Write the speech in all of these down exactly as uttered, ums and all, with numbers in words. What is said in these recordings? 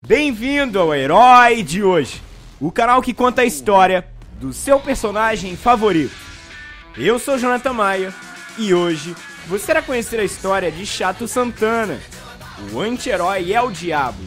Bem-vindo ao Herói de Hoje, o canal que conta a história do seu personagem favorito. Eu sou Jonathan Maia e hoje você irá conhecer a história de Chato Santana, o anti-herói El Diablo.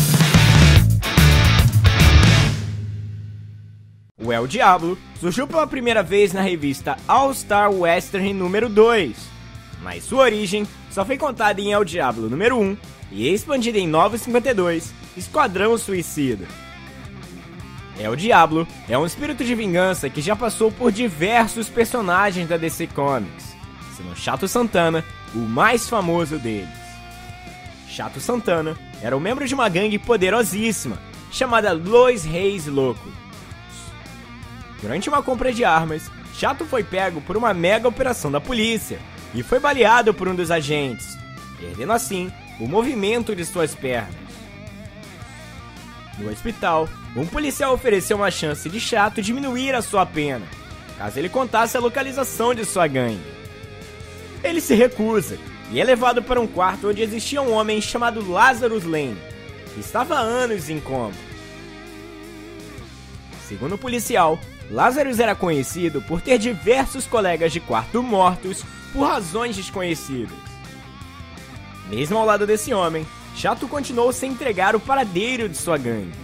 O El Diablo surgiu pela primeira vez na revista All Star Western número dois, mas sua origem só foi contada em El Diablo número um e expandida em Nova cinquenta e dois, Esquadrão Suicida. El Diablo é um espírito de vingança que já passou por diversos personagens da D C Comics, sendo Chato Santana o mais famoso deles. Chato Santana era um membro de uma gangue poderosíssima, chamada Los Reis Loucos. Durante uma compra de armas, Chato foi pego por uma mega operação da polícia e foi baleado por um dos agentes, perdendo assim o movimento de suas pernas. No hospital, um policial ofereceu uma chance de Chato diminuir a sua pena, caso ele contasse a localização de sua gangue. Ele se recusa e é levado para um quarto onde existia um homem chamado Lazarus Lane, que estava há anos em coma. Segundo o policial, Lazarus era conhecido por ter diversos colegas de quarto mortos por razões desconhecidas. Mesmo ao lado desse homem, Chato continuou sem entregar o paradeiro de sua gangue.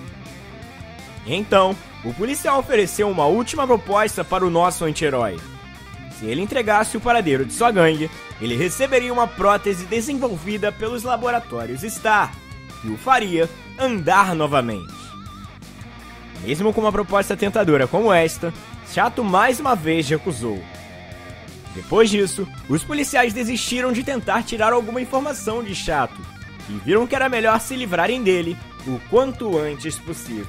Então, o policial ofereceu uma última proposta para o nosso anti-herói. Se ele entregasse o paradeiro de sua gangue, ele receberia uma prótese desenvolvida pelos laboratórios Star, que o faria andar novamente. Mesmo com uma proposta tentadora como esta, Chato mais uma vez recusou. Depois disso, os policiais desistiram de tentar tirar alguma informação de Chato e viram que era melhor se livrarem dele o quanto antes possível.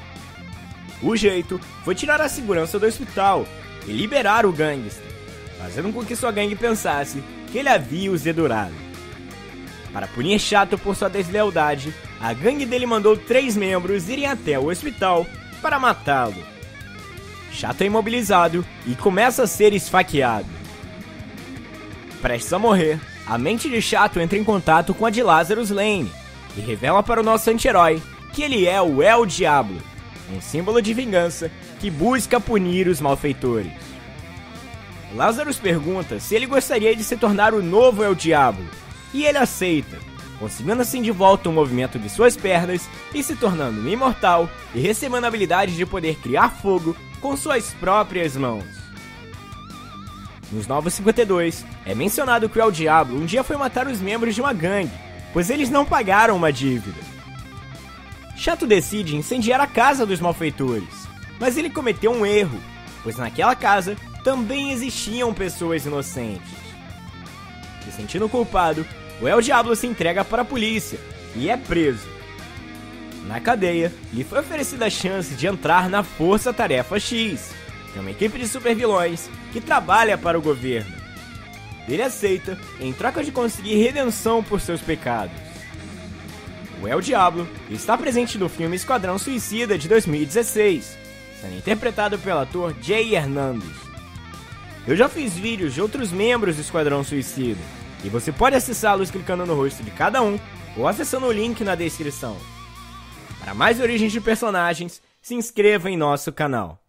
O jeito foi tirar a segurança do hospital e liberar o gangster, fazendo com que sua gangue pensasse que ele havia os dedurado. Para punir Chato por sua deslealdade, a gangue dele mandou três membros irem até o hospital para matá-lo. Chato é imobilizado e começa a ser esfaqueado. Prestes a morrer, a mente de Chato entra em contato com a de Lazarus Lane e revela para o nosso anti-herói que ele é o El Diablo, um símbolo de vingança que busca punir os malfeitores. Lazarus pergunta se ele gostaria de se tornar o novo El Diablo, e ele aceita, conseguindo assim de volta o movimento de suas pernas e se tornando imortal e recebendo a habilidade de poder criar fogo com suas próprias mãos. Nos Novos cinquenta e dois, é mencionado que o El Diablo um dia foi matar os membros de uma gangue, pois eles não pagaram uma dívida. Chato decide incendiar a casa dos malfeitores, mas ele cometeu um erro, pois naquela casa também existiam pessoas inocentes. Se sentindo culpado, o El Diablo se entrega para a polícia e é preso. Na cadeia, lhe foi oferecida a chance de entrar na Força Tarefa X, que é uma equipe de supervilões que trabalha para o governo. Ele aceita em troca de conseguir redenção por seus pecados. O El Diablo está presente no filme Esquadrão Suicida de dois mil e dezesseis, sendo interpretado pelo ator Jay Hernandez. Eu já fiz vídeos de outros membros do Esquadrão Suicida, e você pode acessá-los clicando no rosto de cada um ou acessando o link na descrição. Para mais origens de personagens, se inscreva em nosso canal.